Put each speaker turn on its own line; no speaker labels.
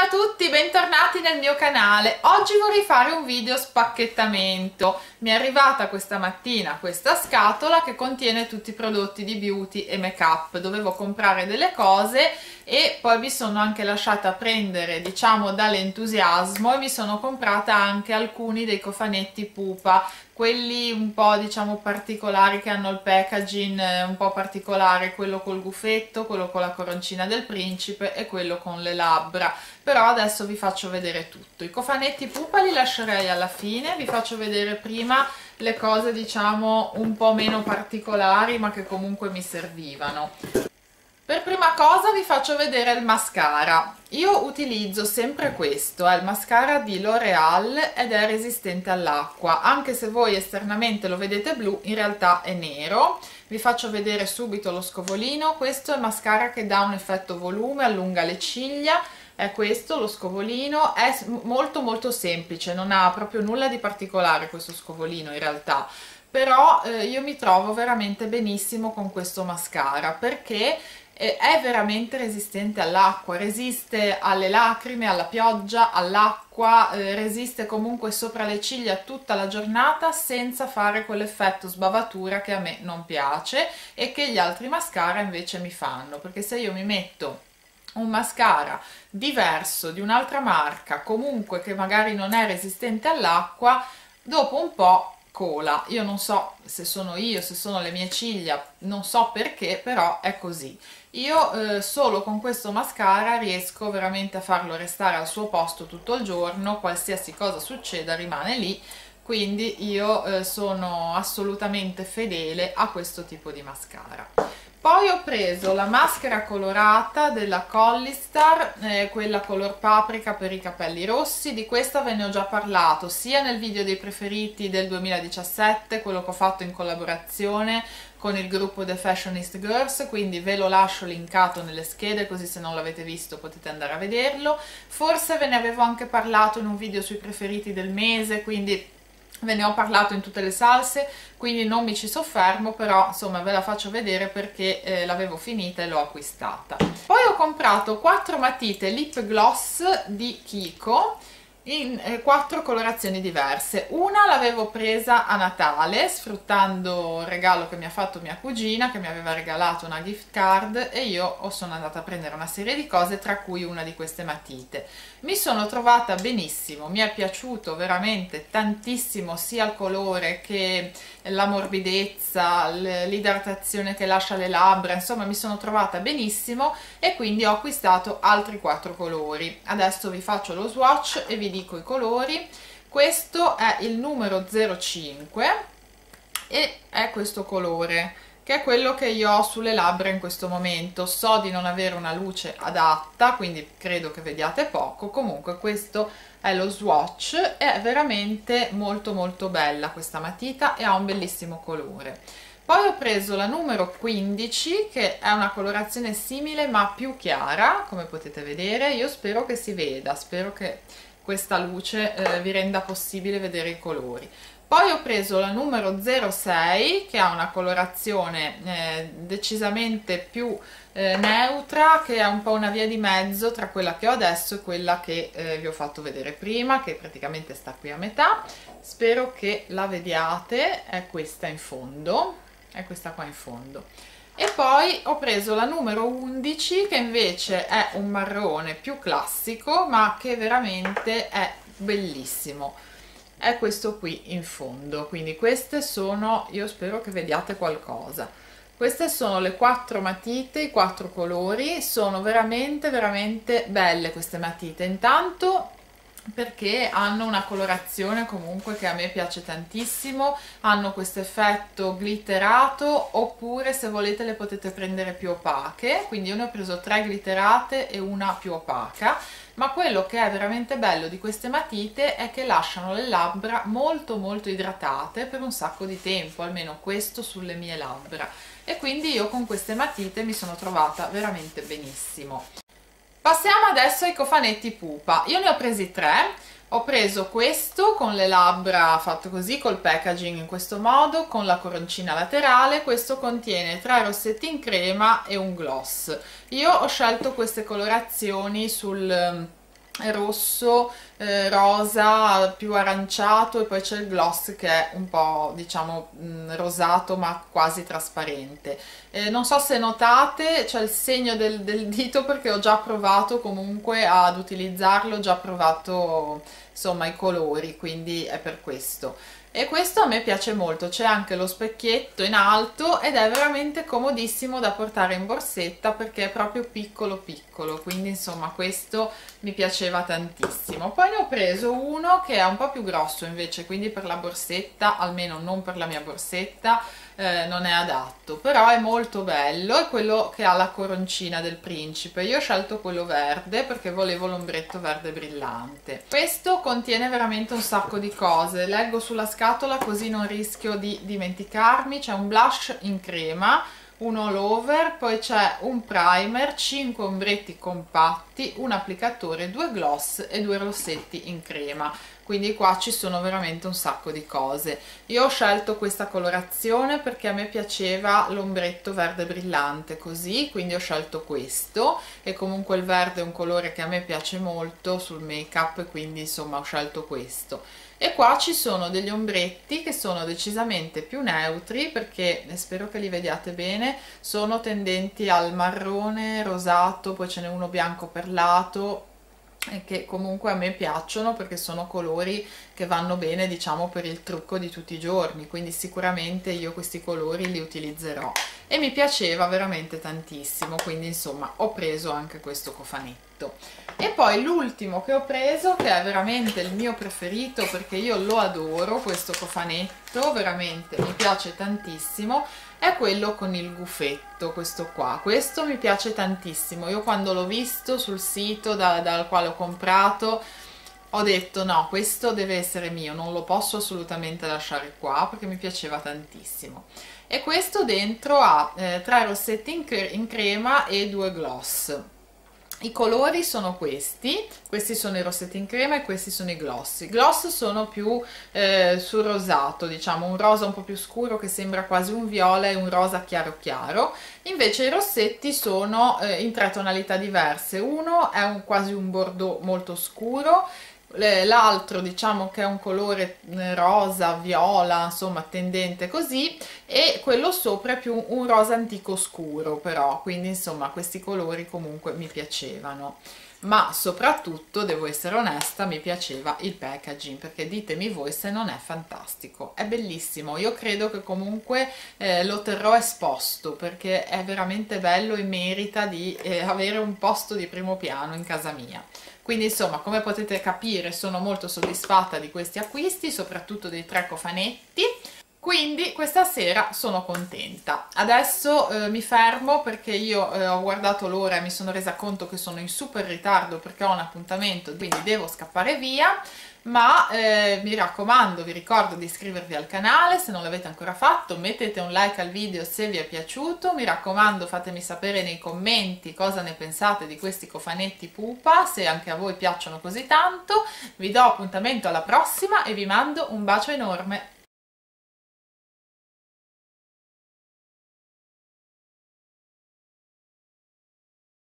a tutti, bentornati nel mio canale. Oggi vorrei fare un video spacchettamento. Mi è arrivata questa mattina questa scatola che contiene tutti i prodotti di beauty e make up. Dovevo comprare delle cose e poi mi sono anche lasciata prendere, diciamo, dall'entusiasmo e mi sono comprata anche alcuni dei cofanetti pupa, quelli un po', diciamo, particolari, che hanno il packaging un po' particolare, quello col gufetto, quello con la coroncina del principe e quello con le labbra. Però adesso vi faccio vedere tutto. I cofanetti pupa li lascerei alla fine, vi faccio vedere prima le cose, diciamo, un po' meno particolari ma che comunque mi servivano. Per prima cosa vi faccio vedere il mascara. Io utilizzo sempre questo, è il mascara di L'Oreal ed è resistente all'acqua, anche se voi esternamente lo vedete blu, in realtà è nero. Vi faccio vedere subito lo scovolino. Questo è il mascara che dà un effetto volume, allunga le ciglia, è questo lo scovolino, è molto semplice, non ha proprio nulla di particolare questo scovolino in realtà. Però io mi trovo veramente benissimo con questo mascara perché è veramente resistente all'acqua, resiste alle lacrime, alla pioggia, all'acqua, resiste comunque sopra le ciglia tutta la giornata senza fare quell'effetto sbavatura che a me non piace e che gli altri mascara invece mi fanno, perché se io mi metto un mascara diverso di un'altra marca, comunque che magari non è resistente all'acqua, dopo un po' cola. Io non so se sono io, se sono le mie ciglia, non so perché, però è così. Io solo con questo mascara riesco veramente a farlo restare al suo posto tutto il giorno, qualsiasi cosa succeda rimane lì, quindi io sono assolutamente fedele a questo tipo di mascara. Poi ho preso la maschera colorata della Collistar, quella color paprika per i capelli rossi. Di questa ve ne ho già parlato sia nel video dei preferiti del 2017, quello che ho fatto in collaborazione con il gruppo The Fashionist Girls, quindi ve lo lascio linkato nelle schede, così se non l'avete visto potete andare a vederlo. Forse ve ne avevo anche parlato in un video sui preferiti del mese, quindi ve ne ho parlato in tutte le salse, quindi non mi ci soffermo, però insomma ve la faccio vedere perché l'avevo finita e l'ho acquistata. Poi ho comprato 4 matite lip gloss di Kiko in 4 colorazioni diverse. Una l'avevo presa a Natale sfruttando il regalo che mi ha fatto mia cugina, che mi aveva regalato una gift card, e io sono andata a prendere una serie di cose, tra cui una di queste matite. Mi sono trovata benissimo, mi è piaciuto veramente tantissimo sia il colore che la morbidezza, l'idratazione che lascia le labbra, insomma mi sono trovata benissimo e quindi ho acquistato altri 4 colori. Adesso vi faccio lo swatch e vi dico i colori. Questo è il numero 05 e è questo colore, che è quello che io ho sulle labbra in questo momento. So di non avere una luce adatta, quindi credo che vediate poco. Comunque questo è lo swatch, è veramente molto bella questa matita e ha un bellissimo colore. Poi ho preso la numero 15, che è una colorazione simile ma più chiara, come potete vedere. Io spero che si veda, spero che questa luce vi renda possibile vedere i colori. Poi ho preso la numero 06, che ha una colorazione decisamente più neutra, che è un po' una via di mezzo tra quella che ho adesso e quella che vi ho fatto vedere prima, che praticamente sta qui a metà. Spero che la vediate, è questa in fondo, è questa qua in fondo. E poi ho preso la numero 11, che invece è un marrone più classico ma che veramente è bellissimo, è questo qui in fondo. Quindi queste sono, io spero che vediate qualcosa, queste sono le 4 matite, i 4 colori. Sono veramente belle queste matite, intanto perché hanno una colorazione comunque che a me piace tantissimo, hanno questo effetto glitterato, oppure se volete le potete prendere più opache, quindi io ne ho preso 3 glitterate e una più opaca. Ma quello che è veramente bello di queste matite è che lasciano le labbra molto idratate per un sacco di tempo, almeno questo sulle mie labbra, e quindi io con queste matite mi sono trovata veramente benissimo. Passiamo adesso ai cofanetti pupa. Io ne ho presi 3. Ho preso questo con le labbra fatto così, col packaging in questo modo, con la coroncina laterale. Questo contiene 3 rossetti in crema e un gloss. Io ho scelto queste colorazioni sul rosso, rosa più aranciato, e poi c'è il gloss che è un po', diciamo, rosato ma quasi trasparente. Non so se notate, c'è il segno del dito perché ho già provato comunque ad utilizzarlo, ho già provato insomma i colori, quindi è per questo. E questo a me piace molto, c'è anche lo specchietto in alto ed è veramente comodissimo da portare in borsetta perché è proprio piccolo piccolo, quindi insomma questo mi piaceva tantissimo. Poi ne ho preso uno che è un po' più grosso invece, quindi per la borsetta, almeno non per la mia borsetta, non è adatto, però è molto bello, è quello che ha la coroncina del principe. Io ho scelto quello verde perché volevo l'ombretto verde brillante. Questo contiene veramente un sacco di cose, leggo sulla scatola così non rischio di dimenticarmi. C'è un blush in crema, un all over, poi c'è un primer, 5 ombretti compatti, un applicatore, 2 gloss e 2 rossetti in crema. Quindi qua ci sono veramente un sacco di cose. Io ho scelto questa colorazione perché a me piaceva l'ombretto verde brillante così, quindi ho scelto questo, e comunque il verde è un colore che a me piace molto sul make up, quindi insomma ho scelto questo. E qua ci sono degli ombretti che sono decisamente più neutri perché, spero che li vediate bene, sono tendenti al marrone, rosato, poi ce n'è uno bianco perlato, e che comunque a me piacciono perché sono colori che vanno bene, diciamo, per il trucco di tutti i giorni, quindi sicuramente io questi colori li utilizzerò e mi piaceva veramente tantissimo, quindi insomma ho preso anche questo cofanetto. E poi l'ultimo che ho preso, che è veramente il mio preferito perché io lo adoro, questo cofanetto veramente mi piace tantissimo, è quello con il gufetto, questo qua. Questo mi piace tantissimo. Io quando l'ho visto sul sito dal quale ho comprato ho detto no, questo deve essere mio, non lo posso assolutamente lasciare qua perché mi piaceva tantissimo. E questo dentro ha 3 rossetti in crema e 2 gloss. I colori sono questi sono i rossetti in crema e questi sono i gloss. I gloss sono più sul rosato, diciamo, un rosa un po' più scuro che sembra quasi un viola e un rosa chiaro chiaro. Invece i rossetti sono in 3 tonalità diverse. Uno è quasi un bordeaux molto scuro, l'altro diciamo che è un colore rosa, viola, insomma tendente così, e quello sopra è più un rosa antico scuro però, quindi insomma questi colori comunque mi piacevano. Ma soprattutto, devo essere onesta, mi piaceva il packaging, perché ditemi voi se non è fantastico, è bellissimo. Io credo che comunque lo terrò esposto perché è veramente bello e merita di avere un posto di primo piano in casa mia. Quindi insomma, come potete capire, sono molto soddisfatta di questi acquisti, soprattutto dei 3 cofanetti. Quindi questa sera sono contenta. Adesso mi fermo perché io ho guardato l'ora e mi sono resa conto che sono in super ritardo perché ho un appuntamento, quindi devo scappare via. Ma mi raccomando, vi ricordo di iscrivervi al canale se non l'avete ancora fatto, mettete un like al video se vi è piaciuto, mi raccomando fatemi sapere nei commenti cosa ne pensate di questi cofanetti pupa, se anche a voi piacciono così tanto. Vi do appuntamento alla prossima e vi mando un bacio enorme.